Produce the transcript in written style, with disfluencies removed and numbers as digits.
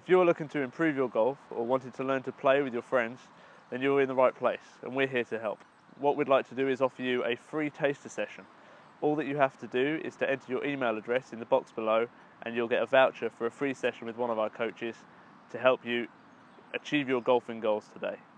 If you're looking to improve your golf or wanting to learn to play with your friends, then you're in the right place and we're here to help. What we'd like to do is offer you a free taster session. All that you have to do is to enter your email address in the box below and you'll get a voucher for a free session with one of our coaches to help you achieve your golfing goals today.